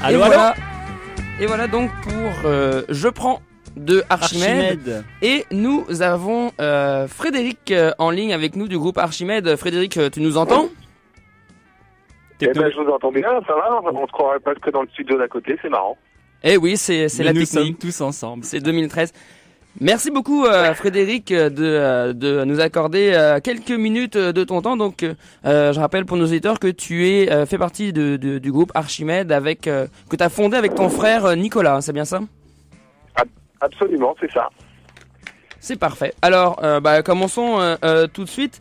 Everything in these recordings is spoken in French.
Allô, et voilà donc pour Je prends de Archimède. Et nous avons Frédéric en ligne avec nous du groupe Archimède. Frédéric, tu nous entends? Eh ben, je vous entends bien, ça va, on se croirait presque dans le studio d'à côté, c'est marrant. Eh oui, c'est la technique. Nous sommes tous ensemble. C'est 2013. Merci beaucoup Frédéric de nous accorder quelques minutes de ton temps. Donc je rappelle pour nos auditeurs que tu es fait partie du groupe Archimède que tu as fondé avec ton frère Nicolas, c'est bien ça? Absolument, c'est ça. C'est parfait. Alors commençons tout de suite.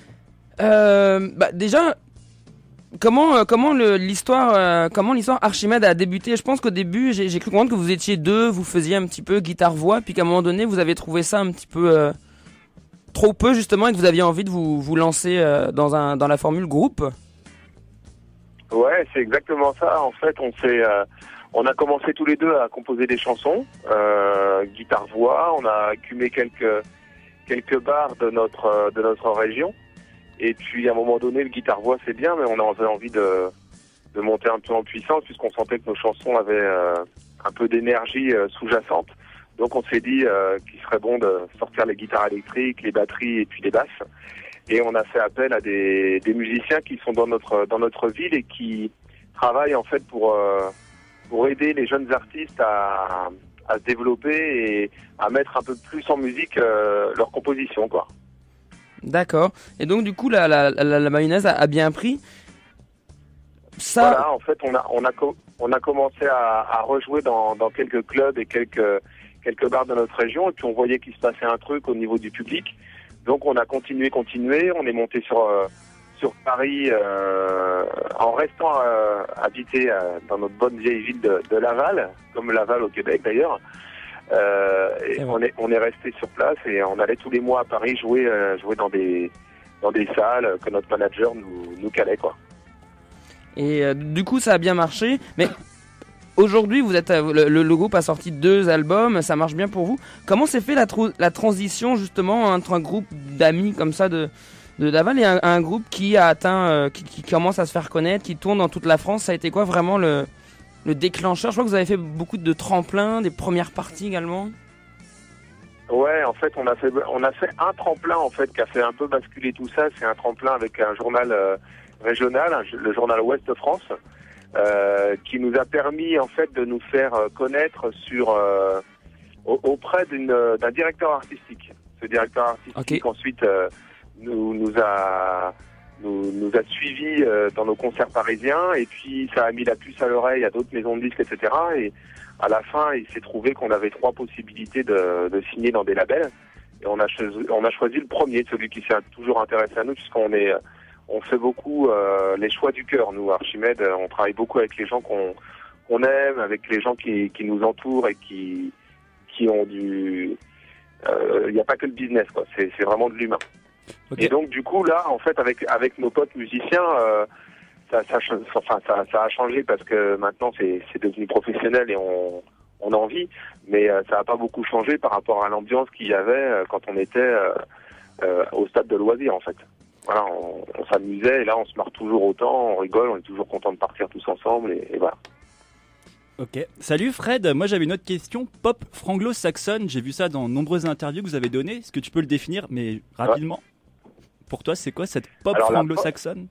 Déjà, comment l'histoire Archimède a débuté? Je pense qu'au début, j'ai cru comprendre que vous étiez deux, vous faisiez un petit peu guitare-voix, puis qu'à un moment donné, vous avez trouvé ça un petit peu trop peu justement, et que vous aviez envie de vous lancer dans la formule groupe. Ouais, c'est exactement ça. En fait, on a commencé tous les deux à composer des chansons, guitare-voix. On a écumé quelques bars de notre région. Et puis à un moment donné, le guitare-voix c'est bien, mais on avait envie de monter un peu en puissance puisqu'on sentait que nos chansons avaient un peu d'énergie sous-jacente. Donc on s'est dit qu'il serait bon de sortir les guitares électriques, les batteries et puis les basses. Et on a fait appel à des musiciens qui sont dans notre ville et qui travaillent en fait pour aider les jeunes artistes à se développer et à mettre un peu plus en musique leur composition, quoi. D'accord. Et donc du coup la mayonnaise a bien pris. Ça... Voilà, en fait on a commencé à rejouer dans quelques clubs et quelques bars de notre région, et puis on voyait qu'il se passait un truc au niveau du public. Donc on a continué, on est monté sur Paris en restant habité dans notre bonne vieille ville de Laval, comme Laval au Québec d'ailleurs. Et on est resté sur place et on allait tous les mois à Paris jouer dans des salles que notre manager nous calait, quoi. Et du coup ça a bien marché, mais aujourd'hui vous êtes le groupe a sorti 2 albums, ça marche bien pour vous. Comment s'est fait la transition justement entre un groupe d'amis comme ça de Laval et un groupe qui a atteint qui commence à se faire connaître, qui tourne dans toute la France? Ça a été quoi vraiment le déclencheur? Je crois que vous avez fait beaucoup de tremplins, des premières parties également. Ouais, en fait, on a fait un tremplin en fait qui a fait un peu basculer tout ça. C'est un tremplin avec un journal régional, le journal Ouest de France, qui nous a permis en fait de nous faire connaître auprès d'un directeur artistique. Ce directeur artistique ensuite nous a suivis dans nos concerts parisiens, et puis ça a mis la puce à l'oreille à d'autres maisons de disques, etc. Et à la fin, il s'est trouvé qu'on avait 3 possibilités de signer dans des labels. Et on a choisi le premier, celui qui s'est toujours intéressé à nous, puisqu'on fait beaucoup les choix du cœur. Nous, Archimède, on travaille beaucoup avec les gens qu'on aime, avec les gens qui nous entourent et qui ont du... Il n'y a pas que le business, quoi. C'est vraiment de l'humain. Okay. Et donc du coup là, en fait, avec nos potes musiciens, ça a changé parce que maintenant c'est devenu professionnel et on en vit, mais ça n'a pas beaucoup changé par rapport à l'ambiance qu'il y avait quand on était au stade de loisirs, en fait. Voilà, on s'amusait et là on se marre toujours autant, on rigole, on est toujours content de partir tous ensemble et voilà. Ok. Salut Fred, moi j'avais une autre question. Pop franglo-saxonne, j'ai vu ça dans nombreuses interviews que vous avez données. Est-ce que tu peux le définir, mais rapidement? Pour toi, c'est quoi cette pop franglo-saxonne?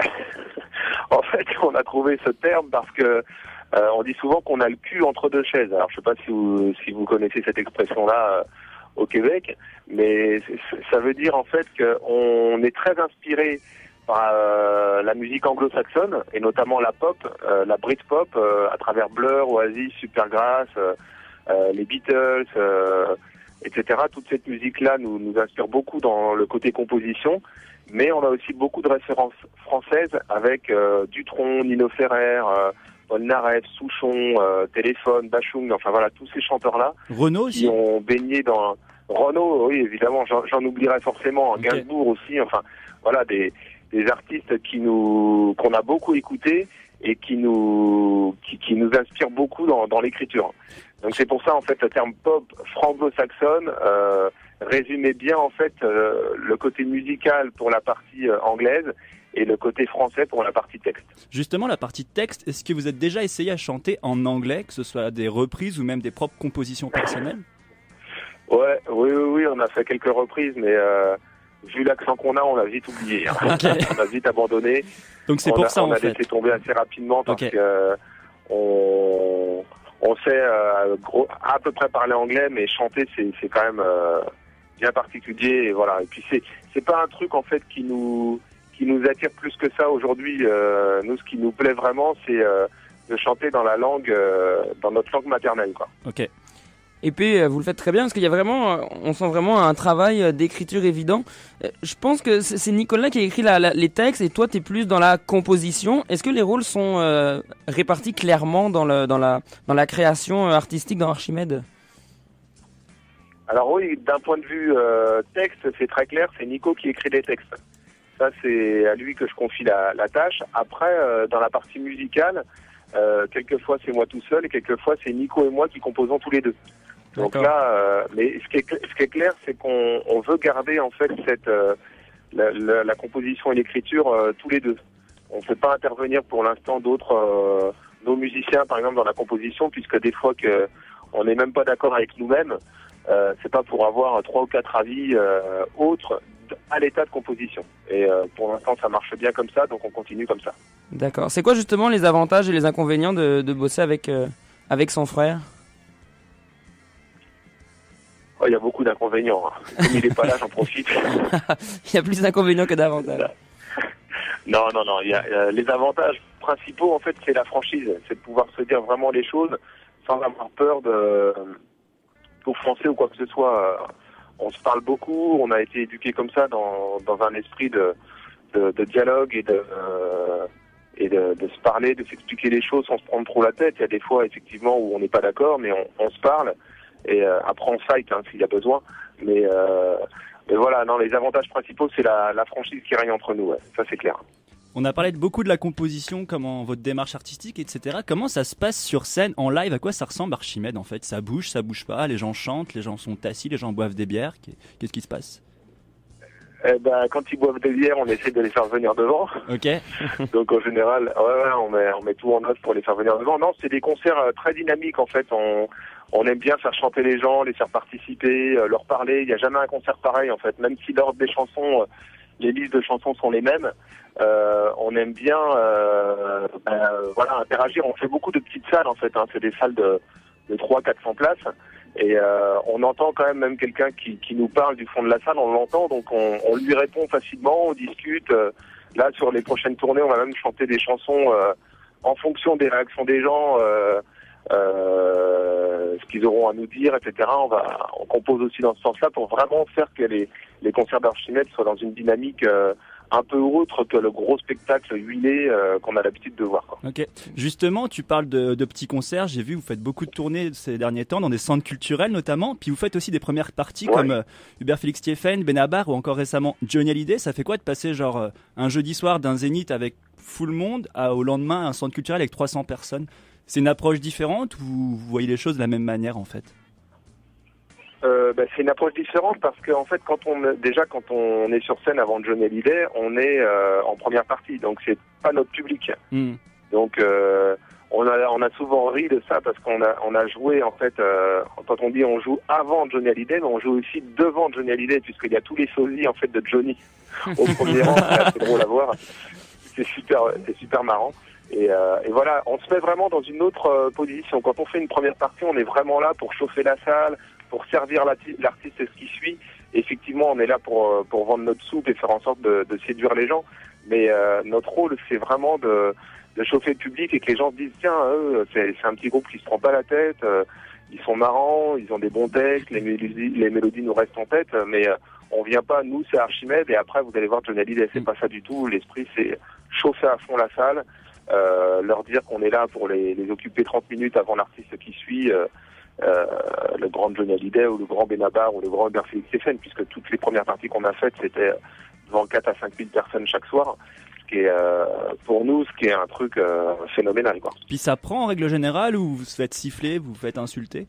En fait, on a trouvé ce terme parce que on dit souvent qu'on a le cul entre deux chaises. Alors, je sais pas si vous connaissez cette expression-là au Québec, mais ça veut dire en fait qu'on est très inspiré par la musique anglo-saxonne et notamment la pop, la Britpop, à travers Blur, Oasis, Supergrass, les Beatles, etc. Toute cette musique-là nous inspire beaucoup dans le côté composition, mais on a aussi beaucoup de références françaises avec Dutronc, Nino Ferrer, Paul Naref, Souchon, Téléphone, Bachung, enfin voilà, tous ces chanteurs-là. Renaud qui aussi ont baigné dans... Renaud, oui, évidemment, j'en oublierai forcément, okay. Gainsbourg aussi, enfin voilà, des artistes qu'on a beaucoup écoutés et qui nous inspirent beaucoup dans l'écriture. Donc c'est pour ça en fait le terme pop franglo-saxonne résumait bien en fait le côté musical pour la partie anglaise et le côté français pour la partie texte. Justement, la partie texte, est-ce que vous êtes déjà essayé à chanter en anglais, que ce soit des reprises ou même des propres compositions personnelles? Oui, on a fait quelques reprises, mais vu l'accent qu'on a, on a vite oublié. Hein. Okay. On a vite abandonné. Donc c'est pour ça on a laissé tomber assez rapidement parce que on sait à peu près parler anglais, mais chanter c'est quand même bien particulier. Et voilà. Et puis c'est pas un truc en fait qui nous attire plus que ça aujourd'hui. Nous, ce qui nous plaît vraiment, c'est de chanter dans la langue, dans notre langue maternelle, quoi. Ok. Et puis vous le faites très bien parce qu'il y a vraiment, on sent vraiment un travail d'écriture évident. Je pense que c'est Nicolas qui a écrit les textes et toi t'es plus dans la composition. Est-ce que les rôles sont répartis clairement dans la création artistique dans Archimède? Alors oui, d'un point de vue texte, c'est très clair, c'est Nico qui écrit les textes. Ça, c'est à lui que je confie la tâche. Après, dans la partie musicale, quelquefois c'est moi tout seul et quelquefois c'est Nico et moi qui composons tous les deux. Donc là, mais ce qui est clair, c'est qu'on veut garder en fait la composition et l'écriture tous les deux. On ne fait pas intervenir pour l'instant d'autres nos musiciens, par exemple, dans la composition, puisque des fois on n'est même pas d'accord avec nous-mêmes. C'est pas pour avoir 3 ou 4 avis autres à l'état de composition. Et pour l'instant, ça marche bien comme ça, donc on continue comme ça. D'accord. C'est quoi justement les avantages et les inconvénients de bosser avec son frère? Il y a beaucoup d'inconvénients. Hein. Comme il n'est pas là, j'en profite. Il y a plus d'inconvénients que d'avantages. Non. Les avantages principaux, en fait, c'est la franchise. C'est de pouvoir se dire vraiment les choses sans avoir peur d'offenser ou quoi que ce soit. On se parle beaucoup. On a été éduqués comme ça dans un esprit de dialogue et de se parler, de s'expliquer les choses sans se prendre trop la tête. Il y a des fois, effectivement, où on n'est pas d'accord, mais on se parle. Et après on fight s'il y a besoin, mais voilà, non, les avantages principaux c'est la franchise qui règne entre nous, ça c'est clair. On a parlé beaucoup de la composition, comment votre démarche artistique, etc. Comment ça se passe sur scène, en live? À quoi ça ressemble Archimède en fait? Ça bouge pas? Les gens chantent, les gens sont assis, les gens boivent des bières? Qu'est-ce qui se passe? Quand ils boivent des bières, on essaie de les faire venir devant. Ok. Donc en général, on met tout en œuvre pour les faire venir devant. Non, c'est des concerts très dynamiques en fait. On aime bien faire chanter les gens, les faire participer, leur parler. Il n'y a jamais un concert pareil en fait. Même si l'ordre des chansons, les listes de chansons sont les mêmes, on aime bien interagir. On fait beaucoup de petites salles en fait. C'est des salles de 300-400 places. Et on entend quand même quelqu'un qui nous parle du fond de la salle, on l'entend, donc on lui répond facilement, on discute. Là, sur les prochaines tournées, on va même chanter des chansons en fonction des réactions des gens, ce qu'ils auront à nous dire, etc. On compose aussi dans ce sens-là pour vraiment faire que les concerts d'Archimède soient dans une dynamique un peu autre que le gros spectacle huilé qu'on a l'habitude de voir. Quoi. Ok. Justement, tu parles de petits concerts. J'ai vu, vous faites beaucoup de tournées ces derniers temps dans des centres culturels notamment. Puis vous faites aussi des premières parties comme Hubert Félix Thiéfaine, Benabar ou encore récemment Johnny Hallyday. Ça fait quoi de passer genre un jeudi soir d'un zénith avec full monde au lendemain un centre culturel avec 300 personnes? C'est une approche différente ou vous voyez les choses de la même manière en fait? C'est une approche différente parce que en fait quand on est sur scène avant Johnny Hallyday, on est en première partie, donc c'est pas notre public. Donc on a souvent ri de ça parce qu'on a joué en fait quand on dit on joue avant Johnny Hallyday, mais on joue aussi devant Johnny Hallyday puisqu'il y a tous les sosies en fait de Johnny au premier rang. C'est drôle à voir, c'est super marrant. Et voilà, on se met vraiment dans une autre position. Quand on fait une première partie, on est vraiment là pour chauffer la salle, pour servir l'artiste qui suit. Effectivement, on est là pour vendre notre soupe et faire en sorte de séduire les gens. Mais notre rôle, c'est vraiment de chauffer le public et que les gens se disent tiens, c'est un petit groupe qui se prend pas la tête, ils sont marrants, ils ont des bons textes, les mélodies nous restent en tête, mais on vient pas, nous c'est Archimède et après vous allez voir Johnny Hallyday, c'est pas ça du tout. L'esprit c'est chauffer à fond la salle, leur dire qu'on est là pour les occuper 30 minutes avant l'artiste qui suit. Le grand Johnny Hallyday ou le grand Benabar ou le grand Hubert Félix Thiéfaine, puisque toutes les premières parties qu'on a faites c'était devant 4 à 5 000 personnes chaque soir, ce qui est pour nous ce qui est un truc phénoménal quoi. Puis ça prend en règle générale ou vous vous faites siffler, vous vous faites insulter?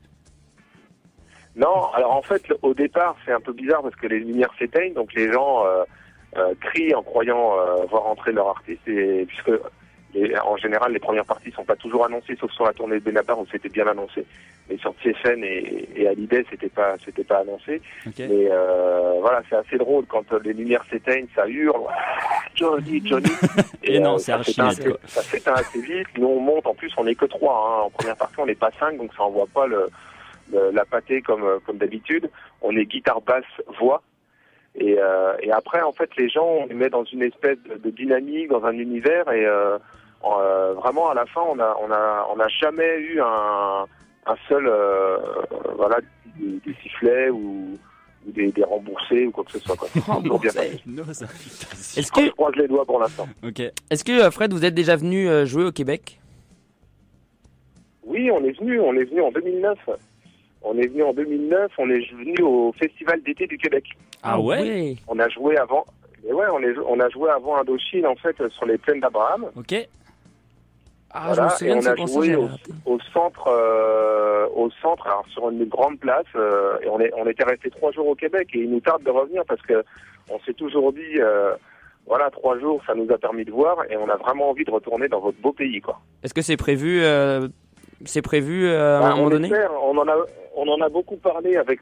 Non, alors en fait au départ c'est un peu bizarre parce que les lumières s'éteignent, donc les gens crient en croyant voir entrer leur artiste, et puisque en général les premières parties sont pas toujours annoncées, sauf sur la tournée de Benabar où c'était bien annoncé, mais sur TFN et Hallyday c'était pas annoncé. Okay. Mais voilà, c'est assez drôle quand les lumières s'éteignent, ça hurle Johnny. Et non, c'est Archimède. Ça s'éteint assez vite. Nous on monte, en plus on est que 3 hein. En première partie on n'est pas 5, donc ça envoie pas la pâtée comme d'habitude. On est guitare, basse, voix. Et après, en fait, les gens, on les met dans une espèce de dynamique, dans un univers, et vraiment, à la fin, on n'a jamais eu un seul, voilà, des sifflets ou des remboursés ou quoi que ce soit. Remboursés. Est-ce que je croise les doigts pour l'instant. Ok. Est-ce que Fred, vous êtes déjà venu jouer au Québec? Oui, on est venu en 2009. On est venu au Festival d'été du Québec. Ah ouais? On a joué avant. Et ouais, on a joué avant Indochine en fait sur les plaines d'Abraham. Ok. Ah, voilà, je me souviens et on a joué au centre, alors sur une grande place. Et on était resté 3 jours au Québec et il nous tarde de revenir parce que on s'est toujours dit, voilà, 3 jours, ça nous a permis de voir et on a vraiment envie de retourner dans votre beau pays, quoi. Est-ce que c'est prévu? C'est prévu à un moment donné? On en a beaucoup parlé avec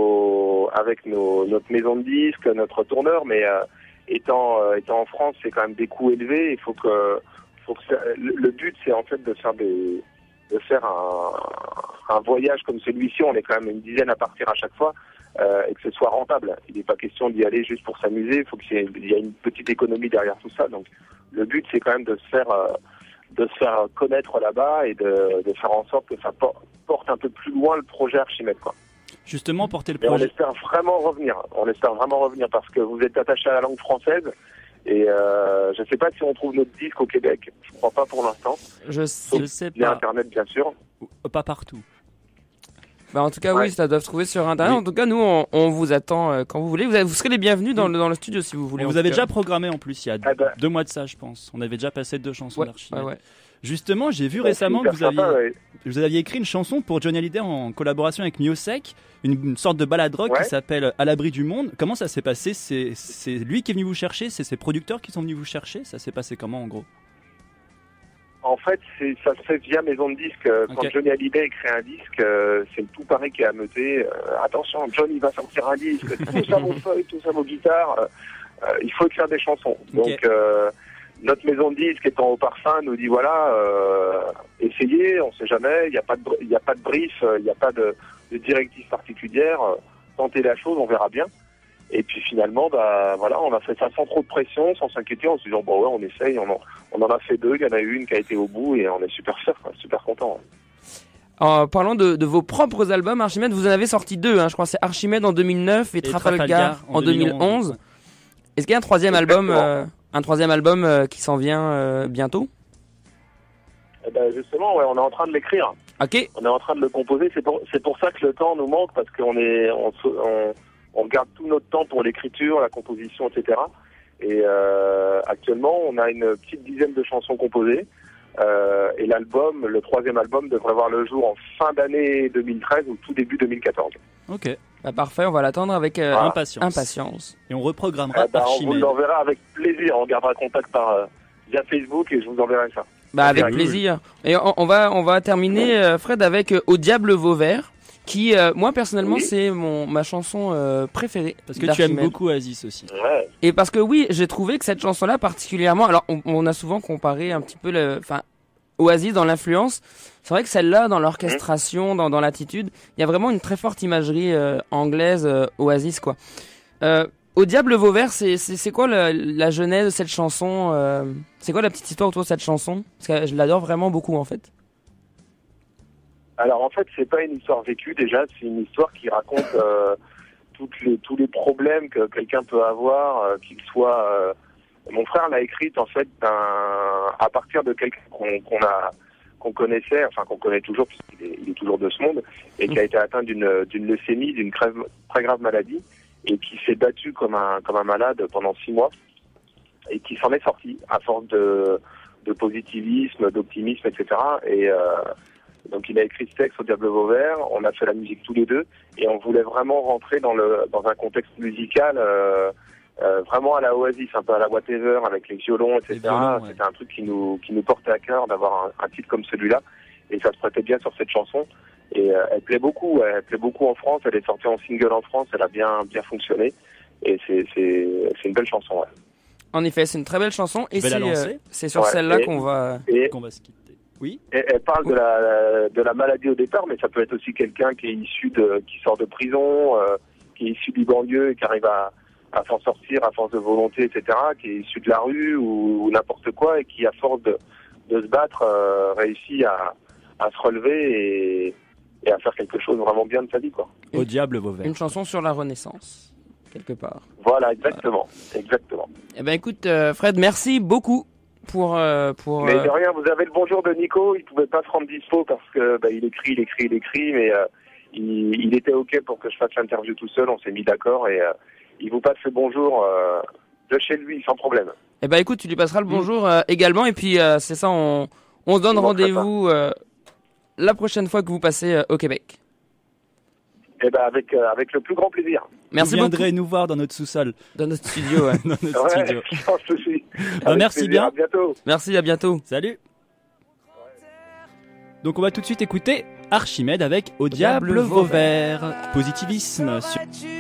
notre maison de disques, notre tourneur, mais étant en France, c'est quand même des coûts élevés. Il faut que le but, c'est en fait de faire un voyage comme celui-ci. On est quand même une dizaine à partir à chaque fois et que ce soit rentable. Il n'est pas question d'y aller juste pour s'amuser. Il faut qu'il y ait une petite économie derrière tout ça. Donc le but, c'est quand même de se faire connaître là-bas et de faire en sorte que ça porte un peu plus loin le projet Archimède, quoi. Justement, porter le projet. projet. On espère vraiment revenir parce que vous êtes attaché à la langue française et je ne sais pas si on trouve notre disque au Québec. Je crois pas pour l'instant. Je sais via pas. Internet, bien sûr. Pas partout. Bah en tout cas, oui, ça doit se trouver sur Internet. Oui. En tout cas, nous, on vous attend quand vous voulez. Vous serez les bienvenus dans le studio si vous voulez. On vous avait déjà programmé en plus il y a 2 mois de ça, je pense. On avait déjà passé 2 chansons d'Archimède. Ouais. Justement, j'ai vu récemment que vous aviez écrit une chanson pour Johnny Hallyday en collaboration avec Miosek, une sorte de ballade rock qui s'appelle À l'abri du monde. Comment ça s'est passé? C'est lui qui est venu vous chercher? C'est ses producteurs qui sont venus vous chercher? Ça s'est passé comment en gros? En fait, ça se fait via maison de disques. Quand Johnny Hallyday écrit un disque, c'est le tout Paris qui est ameuté. Attention, Johnny va sortir un disque. Tout ça vos feuilles, tout ça vos guitares. Il faut écrire des chansons. Donc, notre maison de disques étant au parfum nous dit voilà, essayez, on sait jamais. Il n'y a pas de brief, il n'y a pas de directive particulière. Tentez la chose, on verra bien. Et puis finalement, voilà, on a fait ça sans trop de pression, sans s'inquiéter, en se disant ouais, on essaye. On en a fait 2, il y en a eu une qui a été au bout et on est super fiers, super contents. En parlant de vos propres albums, Archimède, vous en avez sorti 2, hein, je crois que c'est Archimède en 2009 et Trafalgar en 2011. Est-ce qu'il y a un troisième album qui s'en vient bientôt? Justement, ouais, on est en train de l'écrire. Ok. On est en train de le composer. C'est pour ça que le temps nous manque parce on garde tout notre temps pour l'écriture, la composition, etc. Et actuellement, on a une petite dizaine de chansons composées. Et l'album, le 3e album, devrait voir le jour en fin d'année 2013 ou tout début 2014. Ok. Bah parfait, on va l'attendre avec impatience. Et on reprogrammera Archimède. On vous l'enverra avec plaisir. On gardera contact via Facebook et je vous enverrai ça. Bah avec plaisir. Et on va terminer, Fred, avec Au diable Vauvert. Qui, moi personnellement, c'est ma chanson préférée. Parce que tu aimes beaucoup Oasis aussi. Ouais. Et parce que oui, j'ai trouvé que cette chanson-là particulièrement. Alors, on a souvent comparé un petit peu Oasis dans l'influence. C'est vrai que celle-là, dans l'orchestration, dans l'attitude, il y a vraiment une très forte imagerie anglaise Oasis, quoi. Au diable Vauvert, c'est quoi la genèse de cette chanson? C'est quoi la petite histoire autour de cette chanson? Parce que je l'adore vraiment beaucoup, en fait. Alors en fait, c'est pas une histoire vécue déjà, c'est une histoire qui raconte tous les problèmes que quelqu'un peut avoir, qu'il soit. Mon frère l'a écrite en fait à partir de quelqu'un qu'on connaissait, enfin qu'on connaît toujours puisqu'il est toujours de ce monde, et qui a été atteint d'une leucémie, d'une très grave maladie, et qui s'est battu comme un malade pendant 6 mois, et qui s'en est sorti à force de positivisme, d'optimisme, etc. Donc il a écrit ce texte Au diable Vauvert, on a fait la musique tous les deux et on voulait vraiment rentrer dans un contexte musical vraiment à la Oasis, un peu à la Whatever, avec les violons, etc. Violons, ouais. C'était un truc qui nous portait à cœur d'avoir un titre comme celui-là, et ça se prêtait bien sur cette chanson. Et elle plaît beaucoup en France. Elle est sortie en single en France, elle a bien fonctionné, et c'est une belle chanson. Ouais. En effet, c'est une très belle chanson, et c'est sur Ouais, celle-là qu'on va se quitter. Oui. Elle parle de la maladie au départ, mais ça peut être aussi quelqu'un qui est qui sort de prison, qui est issu du banlieue et qui arrive à s'en sortir à force de volonté, etc., qui est issu de la rue ou n'importe quoi, et qui, à force de se battre, réussit à se relever et à faire quelque chose vraiment bien de sa vie, quoi. Au diable vos vers. Une chanson sur la Renaissance, quelque part. Voilà, exactement. Exactement. Eh ben écoute, Fred, merci beaucoup pour Mais de rien, vous avez le bonjour de Nico. Il pouvait pas se rendre dispo parce que il écrit, mais il était ok pour que je fasse l'interview tout seul. On s'est mis d'accord et il vous passe le bonjour de chez lui sans problème. Eh ben écoute, tu lui passeras le bonjour également, et puis c'est ça, on se donne rendez-vous la prochaine fois que vous passez au Québec. Eh ben avec le plus grand plaisir. Merci vous beaucoup. viendrez nous voir dans notre sous-sol. Dans notre studio, ouais. Dans notre studio. Sans souci. Merci plaisir. bien. À bientôt. Merci, à bientôt. Salut. Donc on va tout de suite écouter Archimède avec Au diable vos vers. Positivisme sur